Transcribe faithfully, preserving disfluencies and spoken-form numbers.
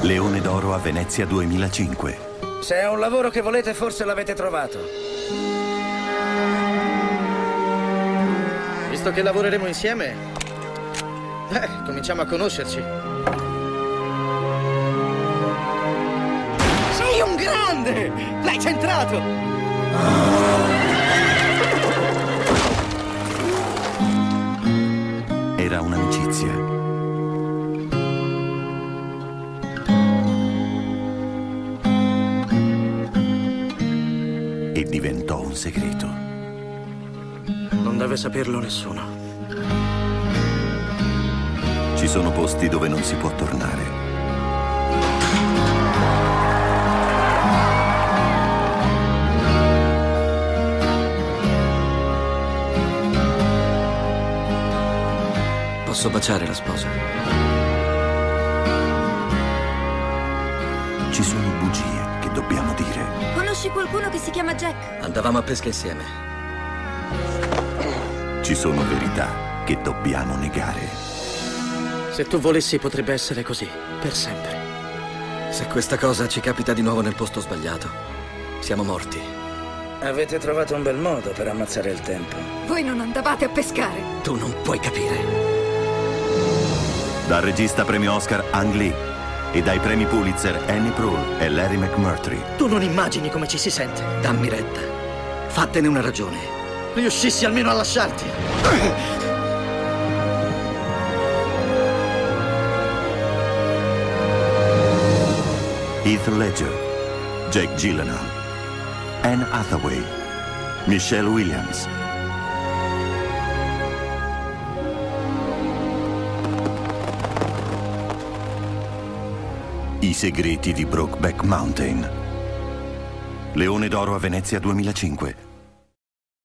Leone d'Oro a Venezia duemilacinque. Se è un lavoro che volete, forse l'avete trovato. Visto che lavoreremo insieme, eh, cominciamo a conoscerci. Sei un grande! L'hai centrato! Era un'amicizia. E diventò un segreto. Non deve saperlo nessuno. Ci sono posti dove non si può tornare. Posso baciare la sposa? Ci sono bugie che dobbiamo dire. Conosci qualcuno che si chiama Jack? Andavamo a pesca insieme. Ci sono verità che dobbiamo negare. Se tu volessi, potrebbe essere così, per sempre. Se questa cosa ci capita di nuovo nel posto sbagliato, siamo morti. Avete trovato un bel modo per ammazzare il tempo. Voi non andavate a pescare. Tu non puoi capire. Dal regista premio Oscar Ang Lee e dai premi Pulitzer Annie Proulx e Larry McMurtry. Tu non immagini come ci si sente. Dammi retta. Fattene una ragione. Riuscissi almeno a lasciarti. Heath Ledger, Jake Gyllenhaal, Anne Hathaway, Michelle Williams. I segreti di Brokeback Mountain. Leone d'Oro a Venezia duemilacinque.